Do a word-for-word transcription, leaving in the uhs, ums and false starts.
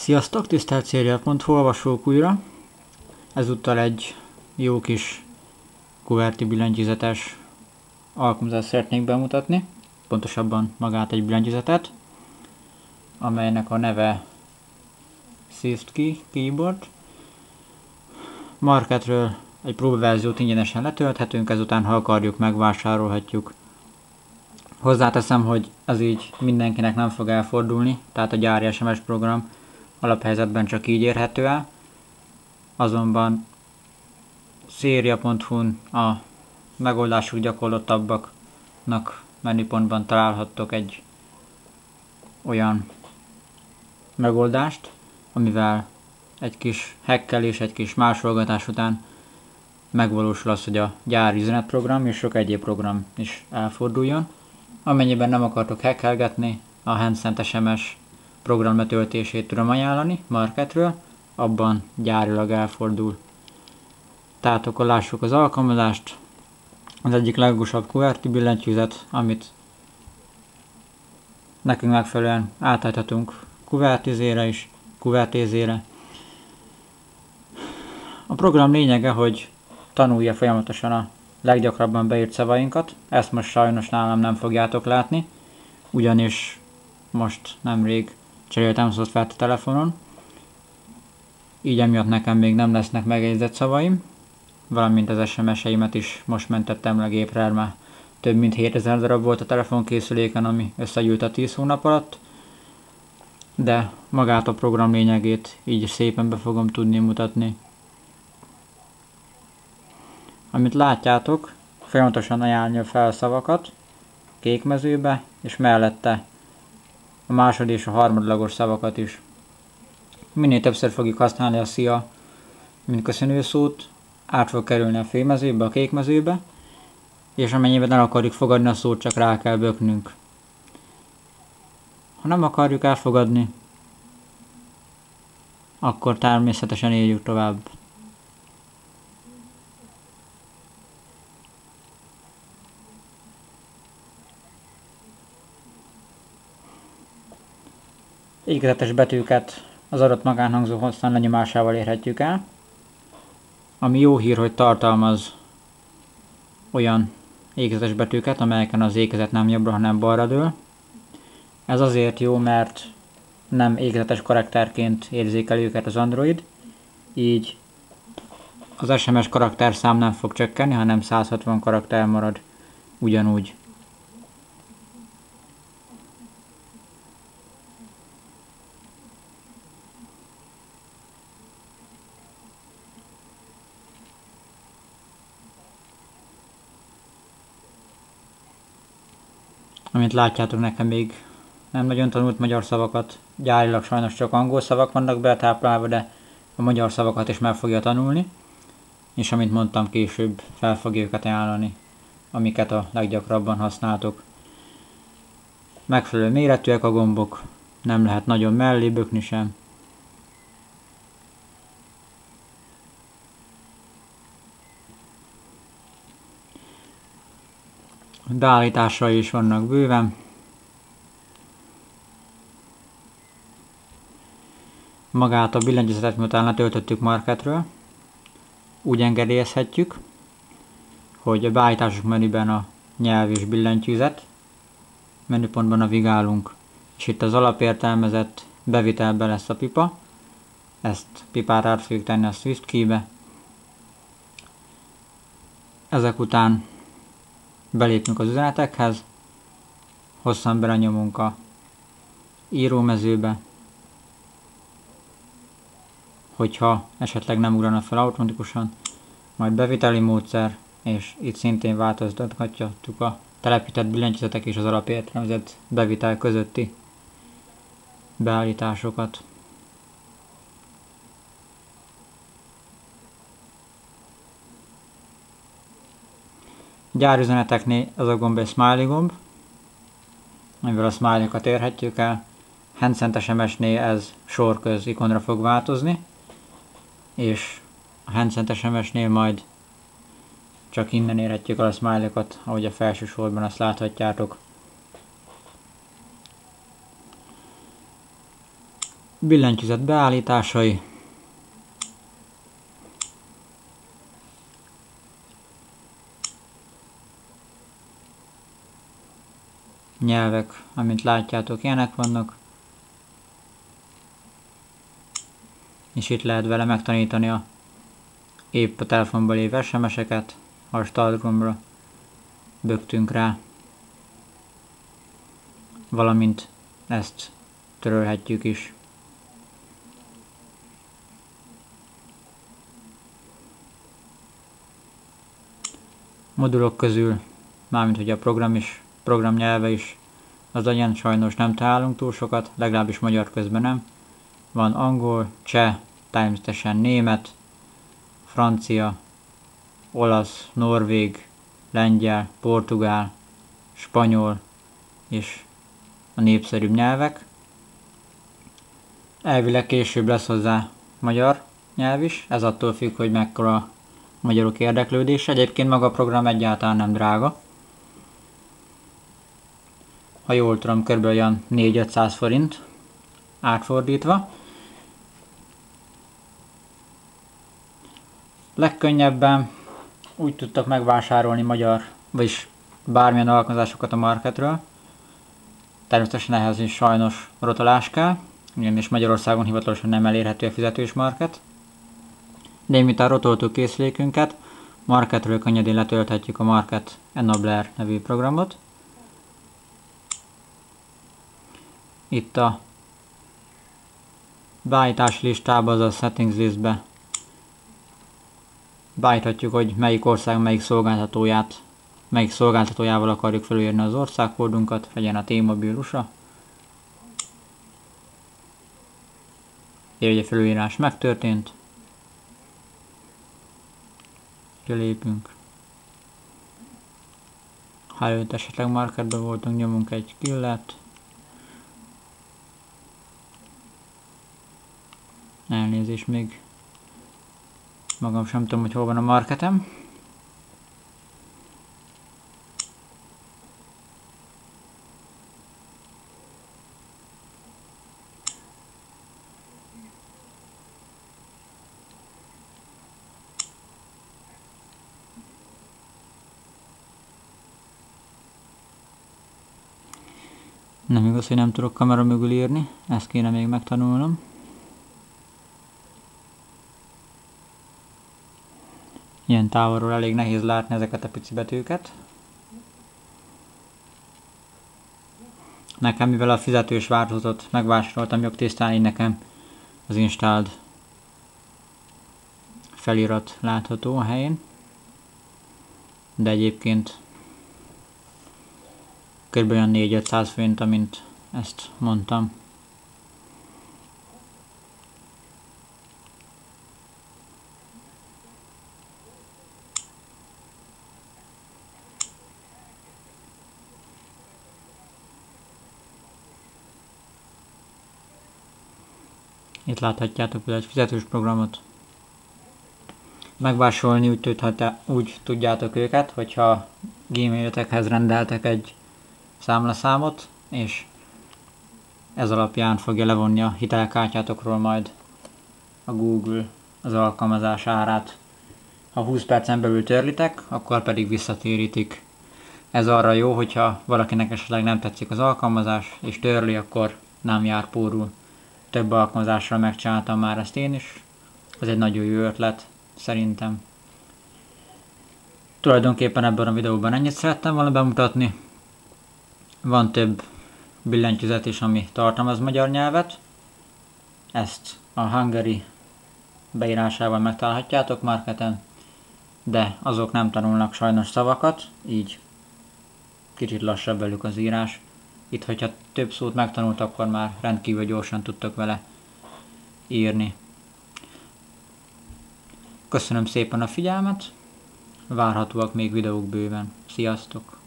Sziasztok, tisztelt Serial pont hu olvasók újra! Ezúttal egy jó kis kuverti billentyűzetes alkalmazást szeretnék bemutatni, pontosabban magát egy billentyűzetet, amelynek a neve SwiftKey Keyboard. Marketről egy próbaverziót ingyenesen letölthetünk, ezután ha akarjuk, megvásárolhatjuk. Hozzáteszem, hogy ez így mindenkinek nem fog elfordulni, tehát a gyári es em es program alaphelyzetben csak így érhető el. Azonban Serial pont hu-n a megoldásuk gyakorlottabbaknak menüpontban találhattok egy olyan megoldást, amivel egy kis hackelés, egy kis másolgatás után megvalósul az, hogy a gyári üzenetprogram és sok egyéb program is elforduljon. Amennyiben nem akartok hackelgetni, a Handcent es em es program betöltését tudom ajánlani Marketről, abban gyárilag elfordul. Tehát akkor lássuk az alkalmazást. Az egyik legokosabb kuverti billentyűzet, amit nekünk megfelelően átállíthatunk kuvertizére is, kuvertézére. A program lényege, hogy tanulja folyamatosan a leggyakrabban beírt szavainkat. Ezt most sajnos nálam nem fogjátok látni, ugyanis most nemrég cseréltem szoftvert a telefonon, így emiatt nekem még nem lesznek megjegyzett szavaim, valamint az es em es-eimet is most mentettem le gépre, már több mint hétezer darab volt a telefonkészüléken, ami összegyűlt a tíz hónap alatt, de magát a program lényegét így szépen be fogom tudni mutatni. Amit látjátok, folyamatosan ajánlja a felszavakat kék mezőbe, és mellette a másod és a harmadlagos szavakat is. Minél többször fogjuk használni a szia, mint köszönőszót, át fog kerülni a félmezőbe, a kék mezőbe, és amennyiben el akarjuk fogadni a szót, csak rá kell böknünk. Ha nem akarjuk elfogadni, akkor természetesen éljük tovább. Ékezetes betűket az adott magánhangzó hosszan lenyomásával érhetjük el, ami jó hír, hogy tartalmaz olyan ékezetes betűket, amelyeken az ékezet nem jobbra, hanem balra dől. Ez azért jó, mert nem ékezetes karakterként érzékel őket az Android, így az es em es karakterszám nem fog csökkenni, hanem száz hatvan karakter marad ugyanúgy. Amint látjátok, nekem még nem nagyon tanult magyar szavakat, gyárilag sajnos csak angol szavak vannak betáplálva, de a magyar szavakat is meg fogja tanulni, és amint mondtam, később fel fogja őket ajánlani, amiket a leggyakrabban használtok. Megfelelő méretűek a gombok, nem lehet nagyon mellé bökni sem. Beállításai is vannak bőven. Magát a billentyűzetet, miután letöltöttük Marketről, úgy engedélyezhetjük, hogy a beállítások menüben a nyelv és billentyűzet menüpontban navigálunk, és itt az alapértelmezett bevitelben lesz a pipa. Ezt pipát át fogjuk tenni a SwiftKey-be. Ezek után belépünk az üzenetekhez, hosszan belenyomunk a írómezőbe, hogyha esetleg nem ugrana fel automatikusan, majd beviteli módszer, és itt szintén változtathatjuk a telepített billentyűzetek és az alapértelmezett bevitel közötti beállításokat. Gyárüzeneteknél ez a gomb egy smiley gomb, amivel a smiley-kat érhetjük el. Handcent es em es-nél ez sorköz ikonra fog változni, és a Handcent es em es-nél majd csak innen érhetjük el a smiley-kat, ahogy a felső sorban azt láthatjátok. Billentyűzet beállításai. Nyelvek, amint látjátok, ilyenek vannak. És itt lehet vele megtanítani a épp a telefonban lévő es em eseket, ha a start gombra bögtünk rá. Valamint ezt törölhetjük is. Modulok közül, mármint hogy a program is, program nyelve is, az legyen sajnos nem találunk túl sokat, legalábbis magyar közben nem. Van angol, cseh, természetesen német, francia, olasz, norvég, lengyel, portugál, spanyol és a népszerűbb nyelvek. Elvileg később lesz hozzá magyar nyelv is, ez attól függ, hogy mekkora a magyarok érdeklődése. Egyébként maga a program egyáltalán nem drága. Ha jól tudom, kb. Olyan négy-ötszáz forint átfordítva. Legkönnyebben úgy tudtak megvásárolni magyar, vagyis bármilyen alkalmazásokat a marketről. Természetesen ehhez is sajnos rotolás kell, ugyanis Magyarországon hivatalosan nem elérhető a fizetős market. De miután rotoltuk készülékünket, marketről könnyedén letölthetjük a Market Enabler nevű programot. Itt a beállítási listában, azaz Settings listbe beállíthatjuk, hogy melyik ország melyik szolgáltatóját, melyik szolgáltatójával akarjuk felülírni az országkódunkat, legyen a T-Mobile u es á. Így a felülírás megtörtént. Kilépünk. Ha előtt esetleg marketben voltunk, nyomunk egy killet. Elnézést, még magam sem tudom, hogy hol van a marketem. Nem igaz, hogy nem tudok kamera mögül írni, ezt kéne még megtanulnom. Ilyen távolról elég nehéz látni ezeket a pici betűket. Nekem, mivel a fizetős változatot megvásároltam jogtisztán, így nekem az installed felirat látható a helyén. De egyébként kb. Olyan négy-ötszáz forint, amint ezt mondtam. Itt láthatjátok például egy fizetős programot. Megvásárolni úgy, tudhat, úgy tudjátok őket, hogyha Gmailetekhez rendeltek egy számlaszámot, és ez alapján fogja levonni a hitelkártyátokról majd a Google az alkalmazás árát. Ha húsz percen belül törlitek, akkor pedig visszatérítik. Ez arra jó, hogyha valakinek esetleg nem tetszik az alkalmazás, és törli, akkor nem jár pórul. Több alkalmazással megcsináltam már ezt én is. Ez egy nagyon jó ötlet, szerintem. Tulajdonképpen ebben a videóban ennyit szerettem volna bemutatni. Van több billentyűzet is, ami tartalmaz magyar nyelvet. Ezt a Hungary beírásával megtalálhatjátok marketen, de azok nem tanulnak sajnos szavakat, így kicsit lassabb velük az írás. Itt, hogyha több szót megtanult, akkor már rendkívül gyorsan tudtok vele írni. Köszönöm szépen a figyelmet, várhatóak még videók bőven. Sziasztok!